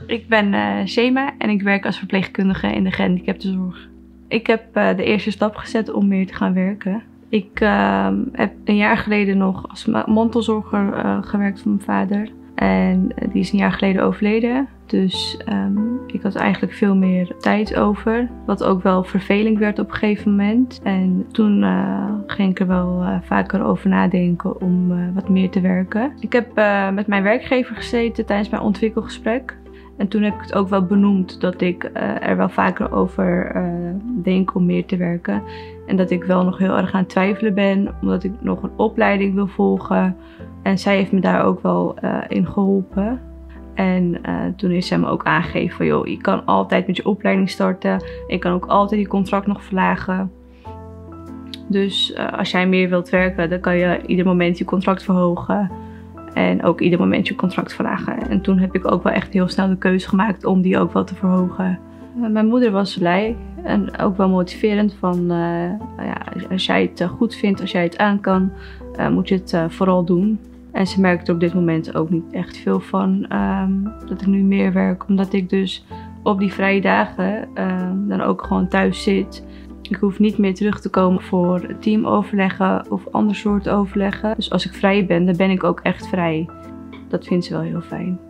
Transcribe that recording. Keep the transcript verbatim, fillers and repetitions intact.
Ik ben uh, Shema en ik werk als verpleegkundige in de gehandicaptenzorg. Ik heb uh, de eerste stap gezet om meer te gaan werken. Ik uh, heb een jaar geleden nog als mantelzorger uh, gewerkt voor mijn vader. En die is een jaar geleden overleden. Dus um, ik had eigenlijk veel meer tijd over. Wat ook wel vervelend werd op een gegeven moment. En toen uh, ging ik er wel uh, vaker over nadenken om uh, wat meer te werken. Ik heb uh, met mijn werkgever gezeten tijdens mijn ontwikkelgesprek. En toen heb ik het ook wel benoemd dat ik uh, er wel vaker over uh, denk om meer te werken. En dat ik wel nog heel erg aan het twijfelen ben, omdat ik nog een opleiding wil volgen. En zij heeft me daar ook wel uh, in geholpen. En uh, toen is zij me ook aangegeven van, joh, je kan altijd met je opleiding starten. Je kan ook altijd je contract nog verlagen. Dus uh, als jij meer wilt werken, dan kan je ieder moment je contract verhogen. En ook ieder moment je contract verlagen. En toen heb ik ook wel echt heel snel de keuze gemaakt om die ook wel te verhogen. Uh, mijn moeder was blij en ook wel motiverend van, uh, ja, als jij het goed vindt, als jij het aan kan, uh, moet je het uh, vooral doen. En ze merkt er op dit moment ook niet echt veel van um, dat ik nu meer werk. Omdat ik dus op die vrije dagen um, dan ook gewoon thuis zit. Ik hoef niet meer terug te komen voor teamoverleggen of ander soort overleggen. Dus als ik vrij ben, dan ben ik ook echt vrij. Dat vindt ze wel heel fijn.